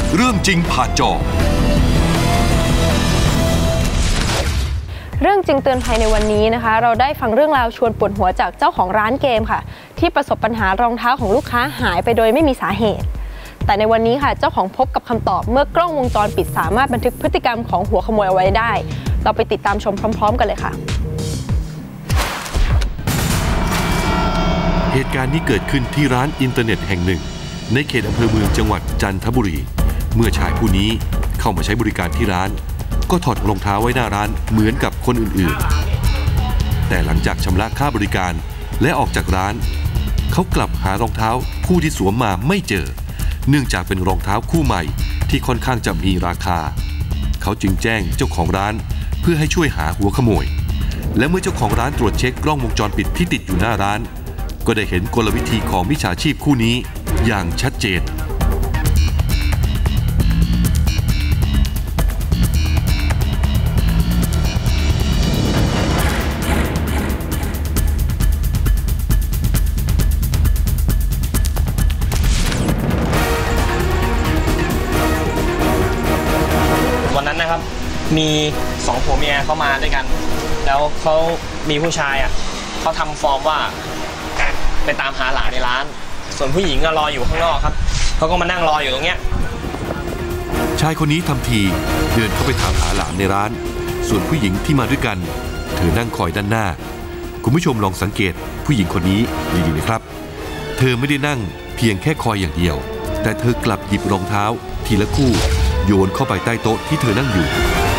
เรื่องจริงผ่านจอเรื่องจริงเตือนภัยในวันนี้นะคะเราได้ฟังเรื่องราวชวนปวดหัวจากเจ้าของร้านเกมค่ะที่ประสบปัญหารองเท้าของลูกค้าหายไปโดยไม่มีสาเหตุแต่ในวันนี้ค่ะเจ้าของพบกับคำตอบเมื่อกล้องวงจรปิดสามารถบันทึกพฤติกรรมของหัวขโมยเอาไว้ได้เราไปติดตามชมพร้อมๆกันเลยค่ะเหตุการณ์นี้เกิดขึ้นที่ร้านอินเทอร์เน็ตแห่งหนึ่งในเขตอำเภอเมืองจังหวัดจันทบุรีเมื่อชายผู้นี้เข้ามาใช้บริการที่ร้านก็ถอดรองเท้าไว้หน้าร้านเหมือนกับคนอื่นๆแต่หลังจากชำระค่าบริการและออกจากร้านเขากลับหารองเท้าคู่ที่สวมมาไม่เจอเนื่องจากเป็นรองเท้าคู่ใหม่ที่ค่อนข้างจะมีราคาเขาจึงแจ้งเจ้าของร้านเพื่อให้ช่วยหาหัวขโมยและเมื่อเจ้าของร้านตรวจเช็คกล้องวงจรปิดที่ติดอยู่หน้าร้านก็ได้เห็นกลวิธีของมิจฉาชีพคู่นี้อย่างชัดเจนวันนั้นนะครับมี2ผัวเมียเข้ามาด้วยกันแล้วเขามีผู้ชายเขาทำฟอร์มว่าไปตามหาหลานในร้านส่วนผู้หญิงรออยู่ข้างนอกครับเขาก็มานั่งรออยู่ตรงเนี้ยชายคนนี้ทำทีเดินเข้าไปถามหาหลานในร้านส่วนผู้หญิงที่มาด้วยกันเธอนั่งคอยด้านหน้าคุณผู้ชมลองสังเกตผู้หญิงคนนี้ดีๆนะครับเธอไม่ได้นั่งเพียงแค่คอยอย่างเดียวแต่เธอกลับหยิบรองเท้าทีละคู่โยนเข้าไปใต้โต๊ะที่เธอนั่งอยู่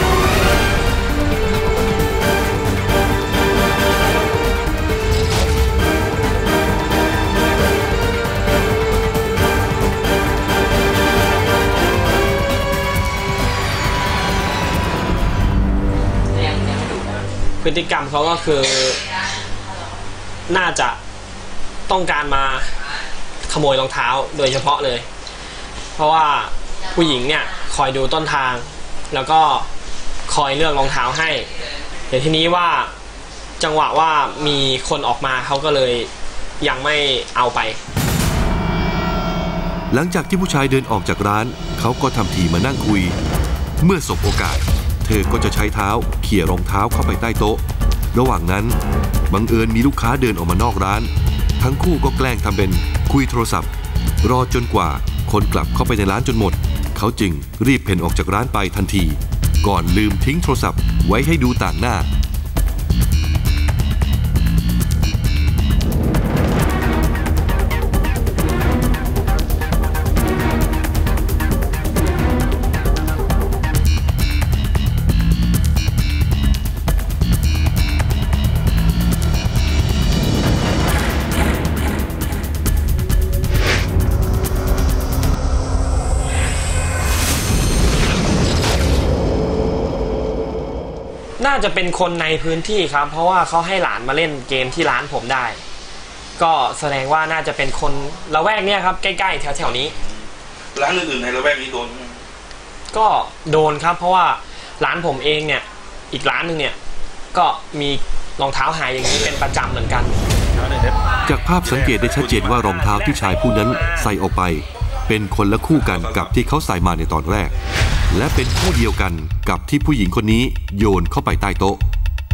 พฤติกรรมเขาก็คือน่าจะต้องการมาขโมยรองเท้าโดยเฉพาะเลยเพราะว่าผู้หญิงเนี่ยคอยดูต้นทางแล้วก็คอยเลือกรองเท้าให้แต่ทีนี้ว่าจังหวะว่ามีคนออกมาเขาก็เลยยังไม่เอาไปหลังจากที่ผู้ชายเดินออกจากร้านเขาก็ทำทีมานั่งคุยเมื่อสบโอกาสเธอก็จะใช้เท้าเขี่ยรองเท้าเข้าไปใต้โต๊ะระหว่างนั้นบังเอิญมีลูกค้าเดินออกมานอกร้านทั้งคู่ก็แกล้งทำเป็นคุยโทรศัพท์รอจนกว่าคนกลับเข้าไปในร้านจนหมดเขาจึงรีบเพ่นออกจากร้านไปทันทีก่อนลืมทิ้งโทรศัพท์ไว้ให้ดูต่างหน้าน่าจะเป็นคนในพื้นที่ครับเพราะว่าเขาให้หลานมาเล่นเกมที่ร้านผมได้ก็แสดงว่าน่าจะเป็นคนละแวกเนี้ยครับใกล้ๆแถวๆนี้ร้านอื่นๆในละแวกนี้โดนก็โดนครับเพราะว่าร้านผมเองเนี่ยอีกร้านหนึ่งเนี่ยก็มีรองเท้าหายอย่างนี้เป็นประจำเหมือนกันจากภาพสังเกตได้ชัดเจนว่ารองเท้าที่ชายผู้นั้นใส่ออกไปเป็นคนละคู่กันกับที่เขาใส่มาในตอนแรกและเป็นคู่เดียวกันกับที่ผู้หญิงคนนี้โยนเข้าไปใต้โต๊ะ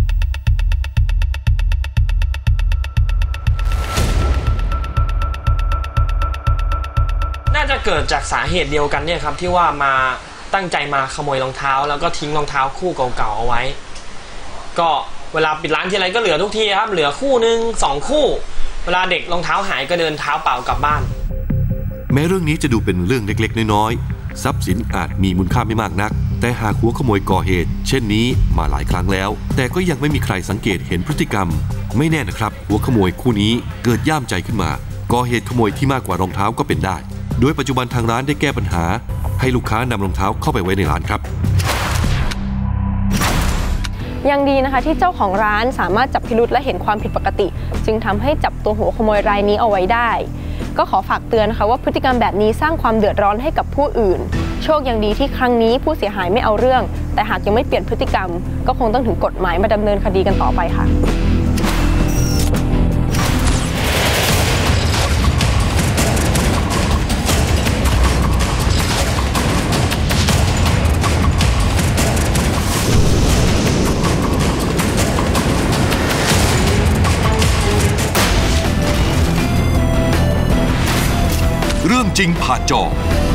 น่าจะเกิดจากสาเหตุเดียวกันเนี่ยครับที่ว่ามาตั้งใจมาขโมยรองเท้าแล้วก็ทิ้งรองเท้าคู่เก่าๆเอาไว้ก็เวลาปิดร้านทีไรก็เหลือทุกทีครับเหลือคู่นึง2คู่เวลาเด็กรองเท้าหายก็เดินเท้าเปล่ากลับบ้านแม้เรื่องนี้จะดูเป็นเรื่องเล็กๆน้อยๆทรัพย์สินอาจมีมูลค่าไม่มากนักแต่หากหัวขโมยก่อเหตุเช่นนี้มาหลายครั้งแล้วแต่ก็ยังไม่มีใครสังเกตเห็นพฤติกรรมไม่แน่นะครับหัวขโมยคู่นี้เกิดย่ามใจขึ้นมาก่อเหตุขโมยที่มากกว่ารองเท้าก็เป็นได้โดยปัจจุบันทางร้านได้แก้ปัญหาให้ลูกค้านำรองเท้าเข้าไปไว้ในร้านครับยังดีนะคะที่เจ้าของร้านสามารถจับพิรุธและเห็นความผิดปกติจึงทำให้จับตัวหัวขโมยรายนี้เอาไว้ได้ก็ขอฝากเตือนนะคะว่าพฤติกรรมแบบนี้สร้างความเดือดร้อนให้กับผู้อื่นโชคยังดีที่ครั้งนี้ผู้เสียหายไม่เอาเรื่องแต่หากยังไม่เปลี่ยนพฤติกรรมก็คงต้องถึงกฎหมายมาดำเนินคดีกันต่อไปค่ะเรื่องจริงผ่านจอ